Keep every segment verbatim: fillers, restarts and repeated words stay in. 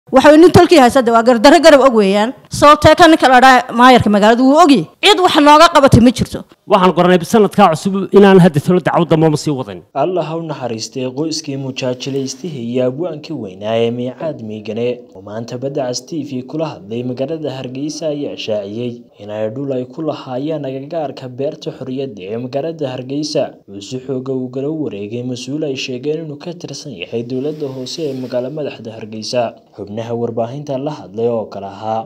waxa uu tolkii haysada waa gardaro garab og weeyaan sababtoo kan kala dhaa maayarka magaalada uu ogi cid wax nooga qabatay ma jirto waxaan qoranay sanadka cusub inaan hadda tolo dacwada ma sii wadan Allah ha u naxariistay qoyskii mujaajileystihi iyo abwaankii weynaa ee Meecaad Miigane oo maanta Baddacas T V kula hadlay magaalada Hargeysa ayaa shaaciyay inay dhul ay ku lahaayeen agagaarka beerta xorriyadda ee magaalada Hargeysa uu si xoog ah uga wareegay mas'uul ay sheegeen inuu ka tirsan yahay dowladda hoose ee magaalada madaxda Hargeysa xubnaha warbaahinta la hadlay oo kala ahaa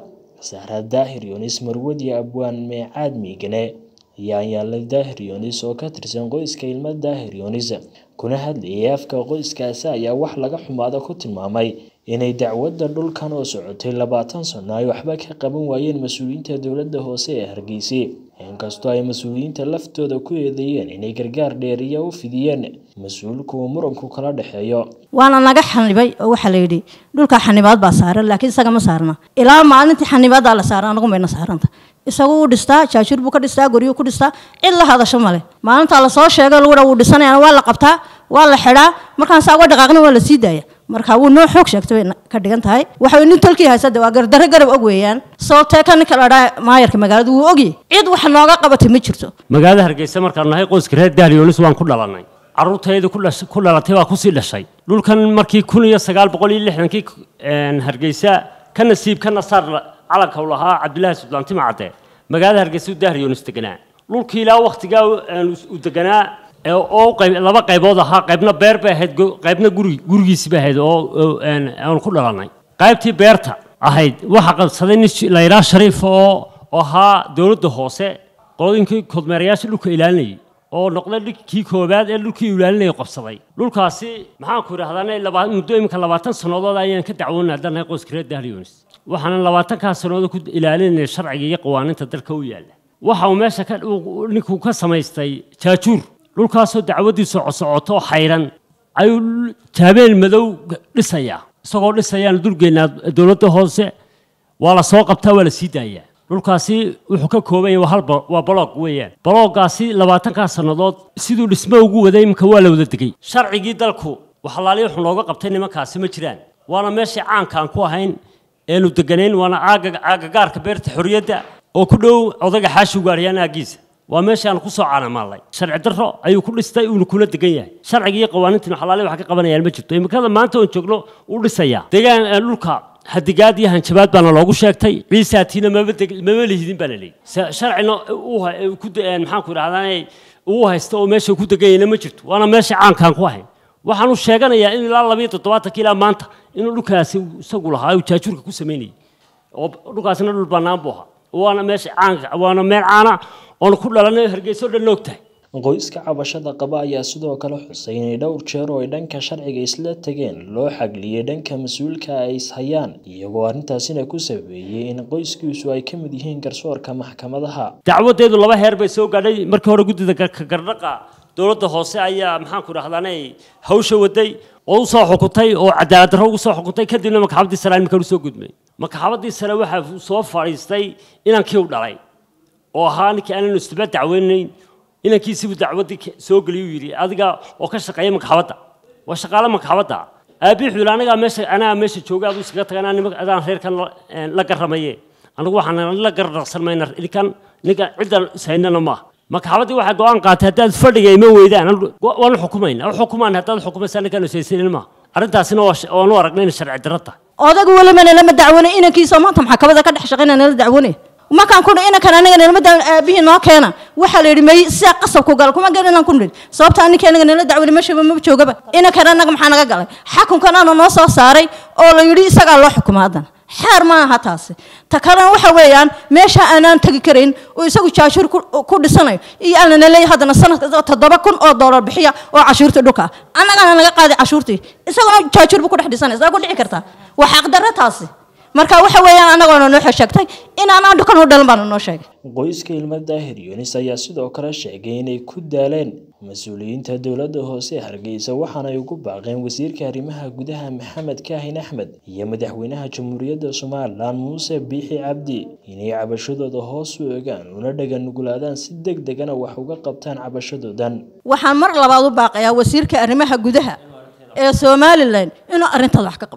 DHEERI marwadi Abwaan Meecaad Miigane ayaa la DHEERI oo ka tirsan qoyska ilma DHEERI kuna hadlayay afka qoyskaasi ayaa wax laga xumaado ku tilmaamay inay dacwadda dhulkan oo socotay labaatan sano ay waxba ka qaban waayeen mas'uuliyiinta dowladda hoose ee Hargeysa inkastoo ay mas'uuliyiinta laftooda ku eedeeyeen inay gargaar dheeriya u fidiyeen mas'uulku muranku kala dhaxeeyo waana naga xanibay oo waxa la yiri dhulka xanibaad baa saaran laakiin isaga ma saarna ilaa maalintii xanibaad la saaran anagu meena saaranta isagu uu dhistaa jaajir buu ka dhistaa guriyo ku dhistaa in la hadasho male maalinta la soo sheegay lagu dhaw dhisanayna waa la qabtaa waa la xiraa markaan saa uga dhaqaaqna waa la sii daaya marka uu noo xoog sheegtay ka dhigan tahay waxa uu tolkii haysada waa gardaro garab og weeyaan sababtoo kan kala dhaa maayarka magaalada uu ogi cid wax nooga qabatay ma jirto magaalada Hargeysa markaan nahay qoyska reer DHEERI waan ku dhalanay carruurtaydu ku dhalatay waa ku sii dhashay dhulkan markii kun iyo sagaal boqol iyo lixdan kii Hargeysa ka nasiib ka nasar calanka uu lahaa Cabdullaahi Sultaan Timacade magaalada Hargeysa DHEERI deganaa dhulkii ilaa waqtiga uu deganaa oo qayb laba qaybood ahaa qaybna beer bay ahayd qaybna guri gurigiisa bay ahayd oo aan ku dhalanay qaybtii beerta ahayd waxa qabsaday nin la yiraahdo Shariif oo ahaa dowladda hoose qodinkii kodmeerayaasha dhulka ilaalinayay oo noqday dhulkii koobaad ee dhulkii ilaalinayay qabsaday dhulkaasi maxaan ku yiraahdaa laba muddo imka labaatan sanadood ayaan ka dacwoonaa dhanay qoyska reer DHEERI waxaan labaatan ka sanadood ku ilaalinay sharciga iyo qawaaniinta dalka u yaala waxa uu meesha ka ninku ka samaystay jaajuur dhulkaasoo dacwadiisu socoto xayran ayuu taabeel madow dhisaya isagoo dhisayaan dulgeena dowladda hoose waa la soo qabtaa waa la sii daayaa dhulkaasi wuxuu ka kooban yahay hal waa blog weeyaan bloggaasi labaatan ka sanadood siduu dhismo ugu waday imka waa la wada degay sharcigii dalku waxa laaliyo wuxuu looga qabtay nimankaasi ma jiraan waana meeshii caanka aan ku ahayn eenu deganayn waana aagagaarka beerta xorriyadda oo ku dhow odaga xaashi gaariyaan aagiisa waa meesha aan ku soo caanamalay sharci darro ayuu ku dhistay uu kula degan yahay sharciga iyo qawaaniinta xalaale wax ka qabanayaan ma jirto imikada maanta oo joogno uu dhisaya deegaan dhulka hadigaad iyo hanjabaad baan loogu sheegtay ciisaatiina ma ma lihidin baa leeyahay sharcina uu ku maxaan ku raadaan uu haysto oo meesha ku degan ma jirto waana meesha caanka ku ahayn waxaan u sheeganayaa in ilaa laba iyo toddobaatan kiilaa maanta inuu dhulkaasi isagu lahaa uu jaajurka ku sameeyay oo dhulkaasina dhul banaan buu ahaa waana meesha caanka waana meel caana oo ku dhalanay Hargeysa dhan noogtahay qoyska cabashada qaba ayaa sidoo kale xusay inay dhowr jeer oo dhanka sharciga isla tageen loo xagliyay dhanka mas'uulka ay ishayaan iyagoo arintaasina ku sabeeyay in qoyskiisu ay ka mid yihiin garsoorka maxkamadaha dacwadeedu laba heer bay soo gaadhay markii hore gudida gardhaqa dowladda hoose ayaa maxaan ku raahdanay hawsha waday oo soo xukuntay oo cadaalad darro ugu soo xukuntay kadibna maxkamadii sare markii uu soo gudmay maxkamadii sare waxa soo fariistay inankii u dhalay oo ahaa ninkii aan istibaa dacweynayn inankiisii uu dacwadii soo galiyay yiri adiga oo ka shaqeeya maxkamadda waa shaqaale maxkamadda aabi xul anaga meesha ana meesha jooga adu iskaga tagana nimanka adaan reerkan la garamaye anigu waxaan la gardarsanmayna ninkan ninka ciidan saynana ma maxkamadii waxa go'aan qaatay hadaad fadhiga ima weydaan waan xukumayna xukumaan hadaad xukumaysan ninkan saysin ma arintaasina waa oo aragnay sharci darrada odagu wali ma lama dacwona inankiisa maanta maxkamadda ka dhex shaqeynaa la dacwone ma kan ku ina kan aniga nala aabihi noo keena waxa la yiri may si qasab ku gal kuma garan ku nid sababta aniga aniga nala dacwani ma shaba ma joogaba ina kan anaga maxaa naga galay xakunkan aan noo soo saaray oo la yiri isaga loo xukumaadan xaar ma aha taasi ta kale waxa weeyaan meesha aanan tagi karin oo isagu jaajur ku dhisanayo iyo aan la leeyahay hadana sanadka toddoba kun oo dollar bixiya oo cashuurta dhulka anaga naga qaaday cashuurtii isaguna jaajur ku dhex dhisanay isaga ku dhici kartaa wax xaq darro taasi marka waxa weeyaan anaga noo xisheegtay in aan dhukan u dhalan baan noo sheegay qoyska ilma DHEERI ayaa sidoo kale sheegay inay ku daaleen mas'uuliyiinta dowladda hoose Hargeysa waxaana ay ugu baaqeen wasiirka arrimaha gudaha Maxamed Kaahin Axmed iyo madaxweynaha Jamhuuriyadda Somaliland Muuse Biixi Cabdi inay cabashadooda hoos u eegaan una dhagan nugulaadaan si degdeg ah wax uga qabtaan cabashadoodan waxaan mar labaad u baaqayaa wasiirka arrimaha gudaha ee Somaliland inuu arintaas wax ka qabto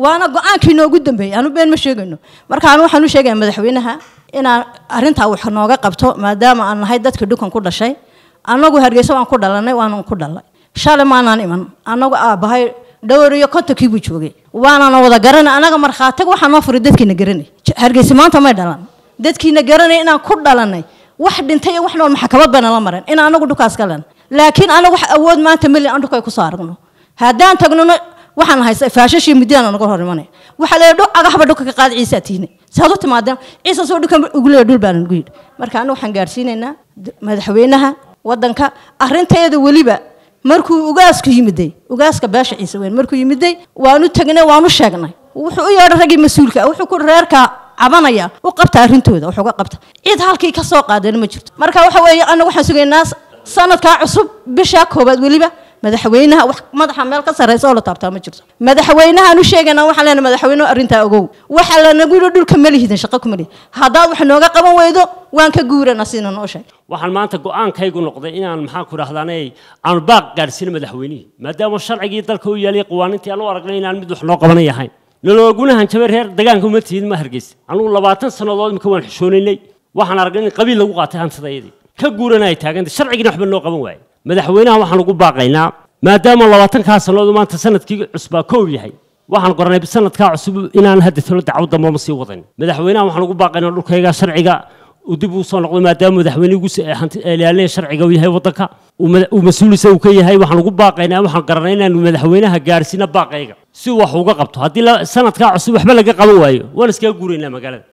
waana go'aankii noogu dambeeyay aanu been ma sheegayno marka aanu waxaan u sheegay madaxweynaha inaan arinta wax nooga qabto maadaama aan nahay dadka dhukan ku dhashay anagu Hargeysa waan ku dhalanay waan ku dhalay shalay maanaan iman anagu aabahay dhowr iyo kontonkii buu joogay waana wada garanay anaga marxaatiga waxaan noo furay dadkiina garanay Hargeysa maanta ma dhalan dadkiina garanay inaan ku dhalanay wax dhintay wax nool maxkamad bana la marin in anagu dhukaas galan laakiin anagu wax awood maanta mali aan dhukay ku saaragno haddaan tagno waxaan haysay faashashii midiyana naga hor imanay waxa la yidhi agahba dhuka ka qaad ciisa tiine saado timaadeen ciisa soo dhuka ugu leeyahay dhul baan ugu yidhi marka anagu waxaan gaarsiinaynaa madaxweynaha wadanka arinteeda waliba markuu ugaaska yimiday ugaaska baasha ciisa weyn markuu yimiday waanu tagnay waanu sheegnay wuxuu u yeedhay ragii mas'uulka wuxuu ku reerka cabanaya u qabta arintooda wuxuu ka qabta cid halkii ka soo qaadeen ma jirto marka waxa weeye anagu waxaan sugaynaa sanadka cusub bisha koobaad waliba madaxweynaha wax madaxa meel ka sareyso oo la taabtaa ma jirto madaxweynaha aanu sheegana waxa leena madaxweynuhu arinta ogow waxa la nagu dhulka malihidan shaqo ku mali hadaa wax nooga qaban weydo waan ka guurana sina noo sheeg waxaan maanta go'aankaygu noqday inaan maxaan ku raahdaanay aan baaq gaarsiin madaxweynaha maadaama sharcigii dalka uu yaalay qawaaniintii aan u aragnay inaan mid wax loo qaban yahay nologunahan jabar reer deegaanka uma tiid ma Hargeysa anigu labaatan sanadood imka waan xishoonaynay waxaan aragnay in qabiil lagu qaatay hantidayadii ka guuranay taagan sharcigiina waxba loo qaban waayay madaxweynaha waxaan ugu baaqaynaa maadaama labaatan ka sanadood maanta sanadkii cusba koob yahay waxaan qoranay sanadka cusub inaan hadda talo dacwada ma sii wadan madaxweynaha waxaan ugu baaqaynaa dhulkayga sharciga u dib u soo noqdo maadaama madaxweynuhu ilaalinaya sharciga uu yahay wadanka uu mas'uulisa uu ka yahay waxaan ugu baaqaynaa waxaan garanay inaan madaxweynaha gaarsiina baaqayga si wax uga qabto haddii sanadka cusub waxba laga qaban waayo waan iska guureynaa magaalada